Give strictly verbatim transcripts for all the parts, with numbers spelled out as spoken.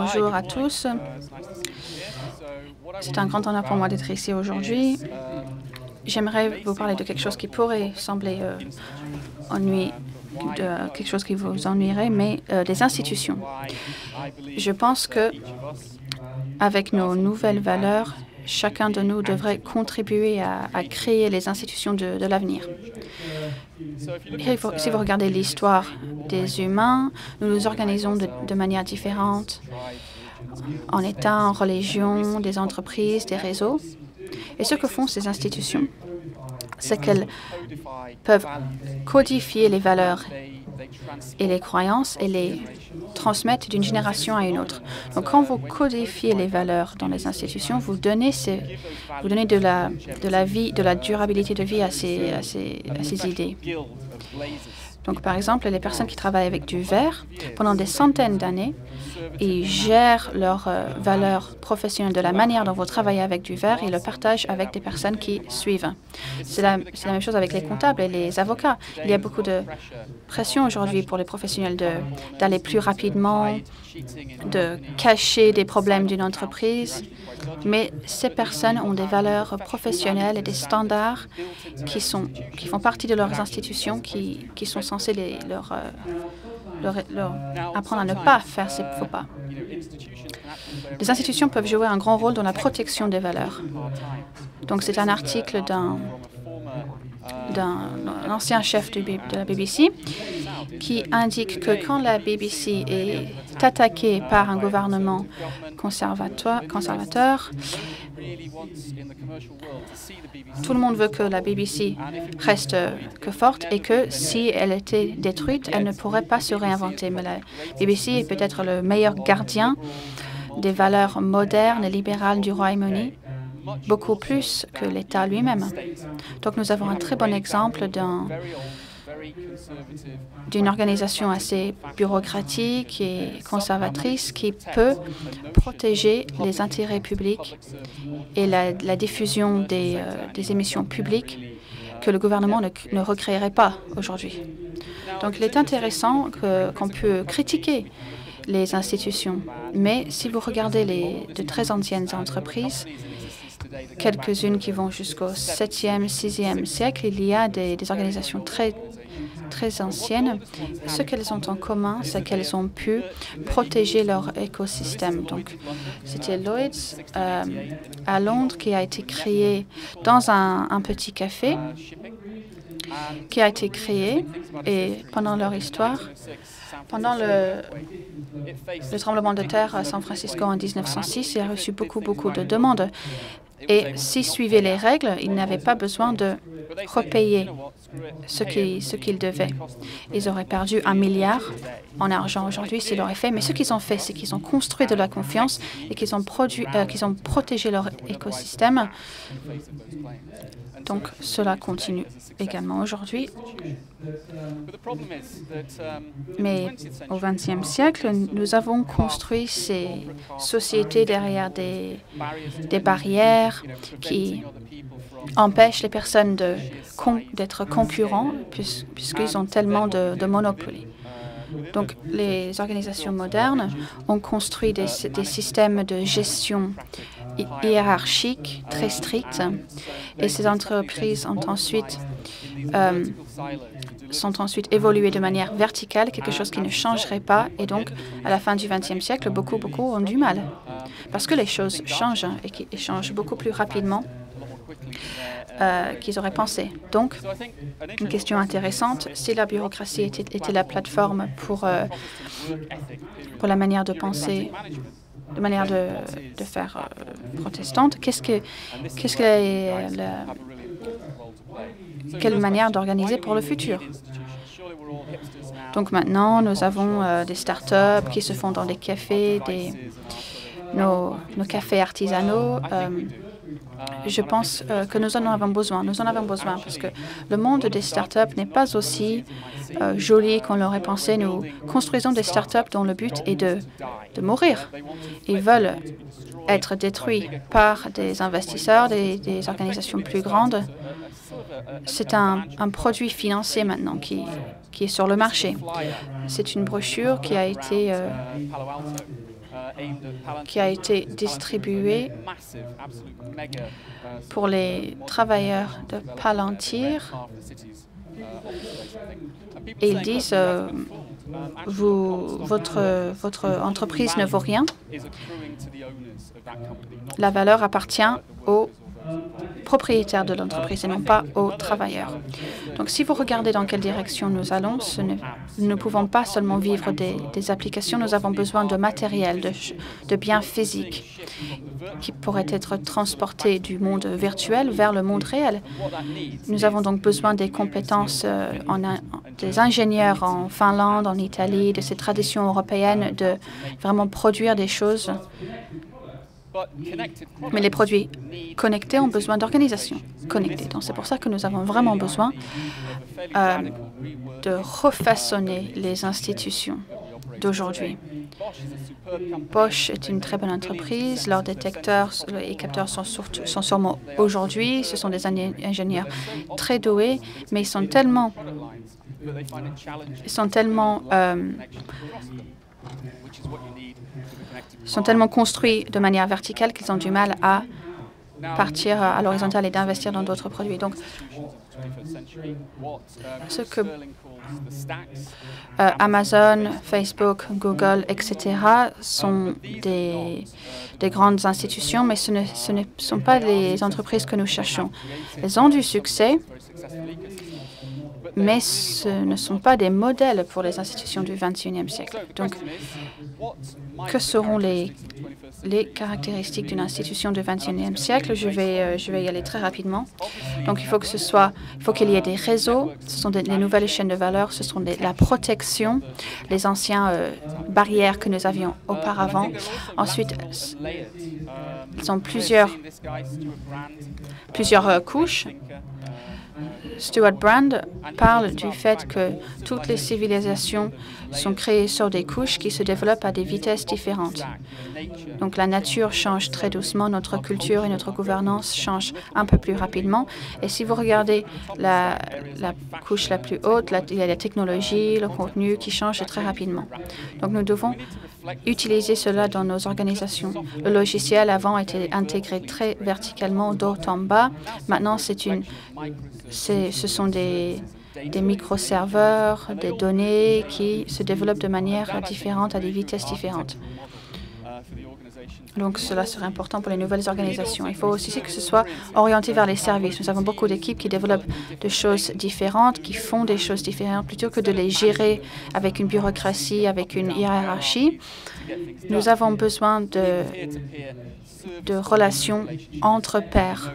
Bonjour à tous. C'est un grand honneur pour moi d'être ici aujourd'hui. J'aimerais vous parler de quelque chose qui pourrait sembler euh, ennuyeux, de quelque chose qui vous ennuierait, mais euh, des institutions. Je pense que avec nos nouvelles valeurs, chacun de nous devrait contribuer à, à créer les institutions de, de l'avenir. Si vous regardez l'histoire des humains, nous nous organisons de, de manière différente, en État, en religion, des entreprises, des réseaux. Et ce que font ces institutions, c'est qu'elles peuvent codifier les valeurs et les croyances et les transmettre d'une génération à une autre. Donc, quand vous codifiez les valeurs dans les institutions, vous donnez, ces, vous donnez de, la, de la vie, de la durabilité de vie à ces, à ces, à ces idées. Donc, par exemple, les personnes qui travaillent avec du verre, pendant des centaines d'années, ils gèrent leurs euh, valeurs professionnelles de la manière dont vous travaillez avec du verre et le partagent avec des personnes qui suivent. C'est la, la même chose avec les comptables et les avocats. Il y a beaucoup de pression aujourd'hui pour les professionnels d'aller plus rapidement, de cacher des problèmes d'une entreprise. Mais ces personnes ont des valeurs professionnelles et des standards qui, sont, qui font partie de leurs institutions, qui, qui sont censés les, leur, euh, leur, leur apprendre à ne pas faire ces faux pas. Les institutions peuvent jouer un grand rôle dans la protection des valeurs. Donc, c'est un article d'un d'un ancien chef de, de la B B C qui indique que quand la B B C est attaquée par un gouvernement conservateur, conservateur, tout le monde veut que la B B C reste que forte et que si elle était détruite, elle ne pourrait pas se réinventer. Mais la B B C est peut-être le meilleur gardien des valeurs modernes et libérales du Royaume-Uni, beaucoup plus que l'État lui-même. Donc, nous avons un très bon exemple d'un d'une organisation assez bureaucratique et conservatrice qui peut protéger les intérêts publics et la, la diffusion des, euh, des émissions publiques que le gouvernement ne, ne recréerait pas aujourd'hui. Donc, il est intéressant que, qu'on peut critiquer les institutions, mais si vous regardez les de très anciennes entreprises, quelques-unes qui vont jusqu'au septième, sixième siècle, il y a des, des organisations très très anciennes. Ce qu'elles ont en commun, c'est qu'elles ont pu protéger leur écosystème. Donc, c'était Lloyd's euh, à Londres qui a été créé dans un, un petit café, qui a été créé et pendant leur histoire, pendant le, le tremblement de terre à San Francisco en mille neuf cent six, il a reçu beaucoup, beaucoup de demandes. Et s'ils suivaient les règles, ils n'avaient pas besoin de repayer ce qu'ils ce qu'ils devaient. Ils auraient perdu un milliard en argent aujourd'hui s'ils l'auraient fait. Mais ce qu'ils ont fait, c'est qu'ils ont construit de la confiance et qu'ils ont, produit, euh, qu'ils ont protégé leur écosystème. Donc, cela continue également aujourd'hui. Mais au vingtième siècle, nous avons construit ces sociétés derrière des, des barrières qui empêchent les personnes de, con, d'être concurrents puis, puisqu'ils ont tellement de, de monopoly. Donc, les organisations modernes ont construit des, des systèmes de gestion hiérarchiques très stricts et ces entreprises ont ensuite, euh, sont ensuite évoluées de manière verticale, quelque chose qui ne changerait pas. Et donc, à la fin du vingtième siècle, beaucoup, beaucoup ont du mal parce que les choses changent et qui changent beaucoup plus rapidement Euh, qu'ils auraient pensé. Donc, une question intéressante, si la bureaucratie était, était la plateforme pour, euh, pour la manière de penser, de manière de, de faire euh, protestante, qu'est-ce que, qu'est-ce que est la, quelle manière d'organiser pour le futur? Donc maintenant, nous avons euh, des start-up qui se font dans des cafés, des, nos, nos cafés artisanaux. Euh, Je pense euh, que nous en avons besoin. Nous en avons besoin parce que le monde des startups n'est pas aussi euh, joli qu'on l'aurait pensé. Nous construisons des startups dont le but est de, de mourir. Ils veulent être détruits par des investisseurs, des, des organisations plus grandes. C'est un, un produit financier maintenant qui, qui est sur le marché. C'est une brochure qui a été euh, qui a été distribué pour les travailleurs de Palantir. Et ils disent euh, vous, votre, votre entreprise ne vaut rien. La valeur appartient aux propriétaires de l'entreprise et non pas aux travailleurs. Donc, si vous regardez dans quelle direction nous allons, ce ne, nous ne pouvons pas seulement vivre des, des applications, nous avons besoin de matériel, de, de biens physiques qui pourraient être transportés du monde virtuel vers le monde réel. Nous avons donc besoin des compétences, euh, en, en, des ingénieurs en Finlande, en Italie, de ces traditions européennes de vraiment produire des choses. Mais les produits connectés ont besoin d'organisation connectée. Donc, c'est pour ça que nous avons vraiment besoin euh, de refaçonner les institutions d'aujourd'hui. Bosch est une très bonne entreprise. Leurs détecteurs et capteurs sont, surtout, sont sûrement aujourd'hui. Ce sont des ingénieurs très doués, mais ils sont tellement, ils sont tellement euh, sont tellement construits de manière verticale qu'ils ont du mal à partir à l'horizontale et d'investir dans d'autres produits. Donc, ce que euh, Amazon, Facebook, Google, et cetera sont des, des grandes institutions, mais ce ne, ce ne sont pas les entreprises que nous cherchons. Elles ont du succès, mais ce ne sont pas des modèles pour les institutions du vingt et unième siècle. Donc, que seront les, les caractéristiques d'une institution du vingt et unième siècle? Je vais, euh, je vais y aller très rapidement. Donc, il faut que ce soit, il faut qu'il y ait des réseaux. Ce sont des, les nouvelles chaînes de valeur. Ce sont des, la protection, les anciennes euh, barrières que nous avions auparavant. Ensuite, ils ont plusieurs, plusieurs euh, couches. Stuart Brand parle du fait que toutes les civilisations sont créées sur des couches qui se développent à des vitesses différentes. Donc la nature change très doucement, notre culture et notre gouvernance changent un peu plus rapidement. Et si vous regardez la, la couche la plus haute, la, il y a la technologie, le contenu qui changent très rapidement. Donc nous devons utiliser cela dans nos organisations. Le logiciel avant était intégré très verticalement, d'haut en bas. Maintenant, c'est une, c'est, ce sont des, des microserveurs, des données qui se développent de manière différente, à des vitesses différentes. Donc, cela serait important pour les nouvelles organisations. Il faut aussi que ce soit orienté vers les services. Nous avons beaucoup d'équipes qui développent des choses différentes, qui font des choses différentes, plutôt que de les gérer avec une bureaucratie, avec une hiérarchie. Nous avons besoin de, de relations entre pairs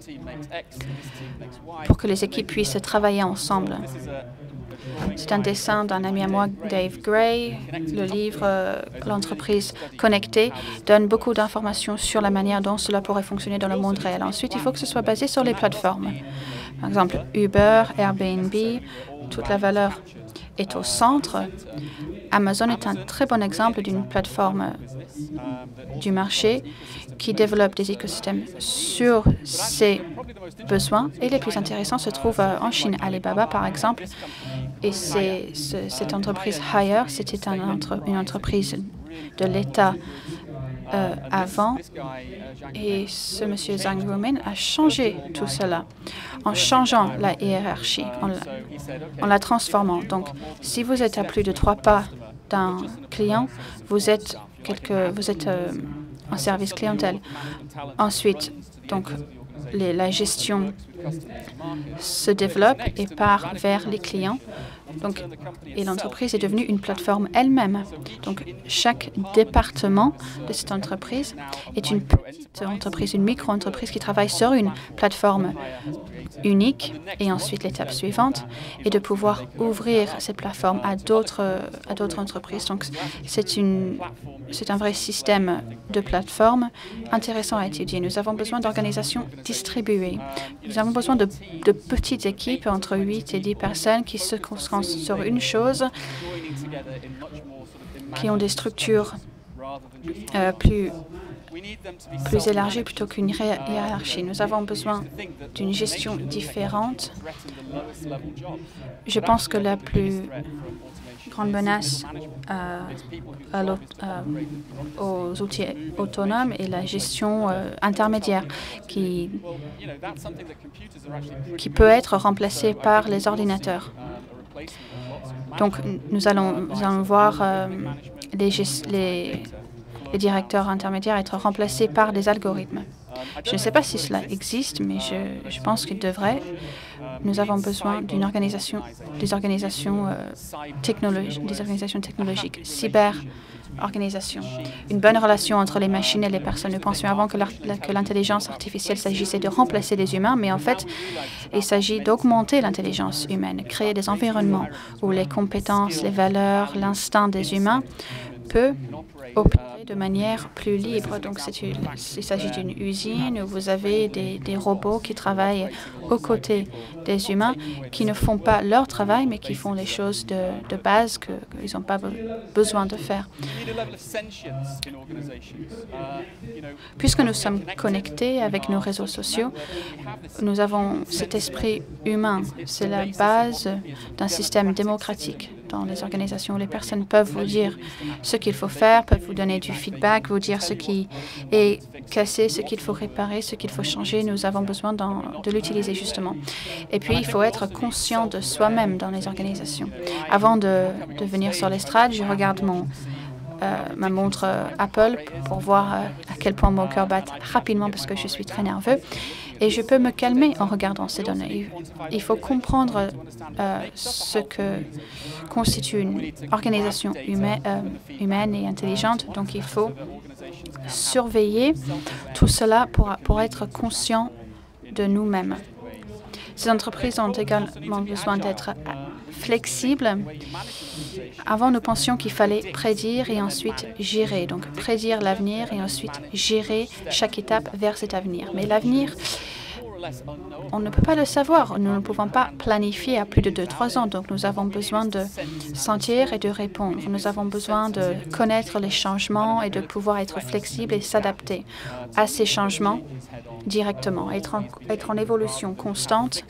pour que les équipes puissent travailler ensemble. C'est un dessin d'un ami à moi, Dave Gray. Le livre euh, L'entreprise connectée donne beaucoup d'informations sur la manière dont cela pourrait fonctionner dans le monde réel. Ensuite, il faut que ce soit basé sur les plateformes. Par exemple, Uber, Airbnb, toute la valeur est au centre. Amazon est un très bon exemple d'une plateforme du marché qui développe des écosystèmes sur ses besoins. Et les plus intéressants se trouvent en Chine. Alibaba, par exemple, et c'est, c'est, cette entreprise Haier, c'était un entre, une entreprise de l'État euh, avant. Et ce monsieur Zhang Ruimin a changé tout cela en changeant la hiérarchie, en la, en la transformant. Donc, si vous êtes à plus de trois pas d'un client, vous êtes, quelque, vous êtes euh, en service clientèle. Ensuite, donc, les, la gestion se développe et part vers les clients. Donc, et l'entreprise est devenue une plateforme elle-même. Donc, chaque département de cette entreprise est une petite entreprise, une micro-entreprise qui travaille sur une plateforme unique. Et ensuite, l'étape suivante est de pouvoir ouvrir cette plateforme à d'autres à d'autres entreprises. Donc, c'est une c'est un vrai système de plateforme intéressant à étudier. Nous avons besoin d'organisations distribuées. Nous avons besoin de, de petites équipes entre huit et dix personnes qui se concentrent sur une chose, qui ont des structures euh, plus, plus élargies plutôt qu'une hiérarchie. Nous avons besoin d'une gestion différente. Je pense que la plus grande menace euh, à l'au- euh, aux outils autonomes et la gestion euh, intermédiaire qui, qui peut être remplacée par les ordinateurs. Donc, nous allons, nous allons voir euh, les, les, les directeurs intermédiaires être remplacés par des algorithmes. Je ne sais pas si cela existe, mais je, je pense qu'il devrait. Nous avons besoin d'une organisation, des organisations, euh, technologiques, des organisations technologiques, cyber-organisations, une bonne relation entre les machines et les personnes. Nous pensions avant que l'intelligence artificielle s'agissait de remplacer les humains, mais en fait, il s'agit d'augmenter l'intelligence humaine, créer des environnements où les compétences, les valeurs, l'instinct des humains peut opérer de manière plus libre. Donc, il s'agit d'une usine où vous avez des, des robots qui travaillent aux côtés des humains, qui ne font pas leur travail, mais qui font les choses de, de base qu'ils n'ont pas be besoin de faire. Puisque nous sommes connectés avec nos réseaux sociaux, nous avons cet esprit humain. C'est la base d'un système démocratique. Dans les organisations, les personnes peuvent vous dire ce qu'il faut faire, peuvent vous donner du feedback, vous dire ce qui est cassé, ce qu'il faut réparer, ce qu'il faut changer. Nous avons besoin de l'utiliser justement. Et puis, il faut être conscient de soi-même dans les organisations. Avant de, de venir sur l'estrade, je regarde mon, euh, ma montre euh, Apple pour voir euh, à quel point mon cœur bat rapidement parce que je suis très nerveux. Et je peux me calmer en regardant ces données. Il faut comprendre euh, ce que constitue une organisation humaine, euh, humaine et intelligente. Donc, il faut surveiller tout cela pour, pour être conscient de nous-mêmes. Ces entreprises ont également besoin d'être flexibles. Avant, nous pensions qu'il fallait prédire et ensuite gérer. Donc, prédire l'avenir et ensuite gérer chaque étape vers cet avenir. Mais l'avenir, on ne peut pas le savoir. Nous ne pouvons pas planifier à plus de deux trois ans. Donc, nous avons besoin de sentir et de répondre. Nous avons besoin de connaître les changements et de pouvoir être flexible et s'adapter à ces changements directement, être en, être en évolution constante.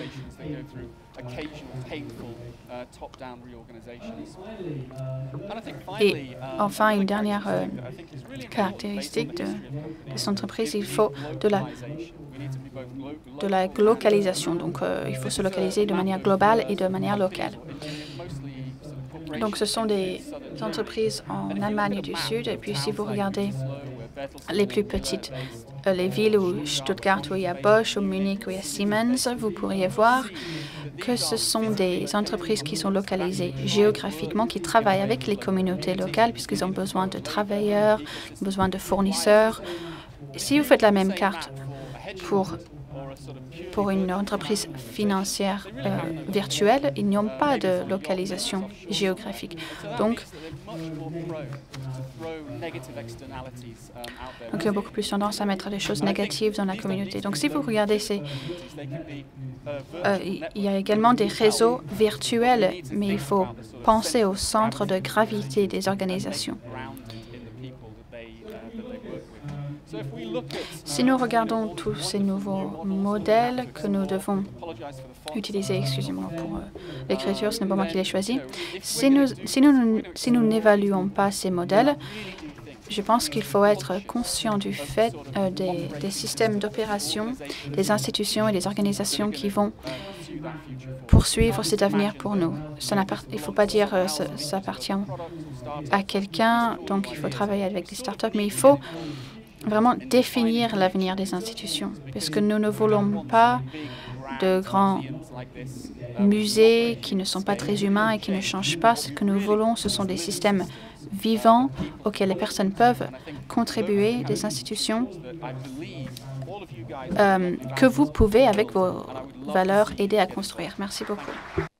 Et enfin, une dernière euh, caractéristique de, de cette entreprise, il faut de la, de la localisation. Donc, euh, il faut se localiser de manière globale et de manière locale. Donc, ce sont des entreprises en Allemagne du Sud. Et puis, si vous regardez les plus petites, euh, les villes où Stuttgart, où il y a Bosch, ou Munich, où il y a Siemens, vous pourriez voir que ce sont des entreprises qui sont localisées géographiquement, qui travaillent avec les communautés locales, puisqu'ils ont besoin de travailleurs, besoin de fournisseurs. Si vous faites la même carte pour Pour une entreprise financière euh, virtuelle, ils n'ont pas de localisation géographique. Donc, donc, il y a beaucoup plus tendance à mettre des choses négatives dans la communauté. Donc, si vous regardez, ces, euh, il y a également des réseaux virtuels, mais il faut penser au centre de gravité des organisations. Si nous regardons tous ces nouveaux modèles que nous devons utiliser, excusez-moi pour euh, l'écriture, ce n'est pas moi qui l'ai choisi, si nous, si nous, si nous n'évaluons pas ces modèles, je pense qu'il faut être conscient du fait euh, des, des systèmes d'opération, des institutions et des organisations qui vont poursuivre cet avenir pour nous. Ça il ne faut pas dire que euh, ça, ça appartient à quelqu'un, donc il faut travailler avec des startups, mais il faut vraiment définir l'avenir des institutions, parce que nous ne voulons pas de grands musées qui ne sont pas très humains et qui ne changent pas. Ce que nous voulons, ce sont des systèmes vivants auxquels les personnes peuvent contribuer, des institutions euh, que vous pouvez, avec vos valeurs, aider à construire. Merci beaucoup.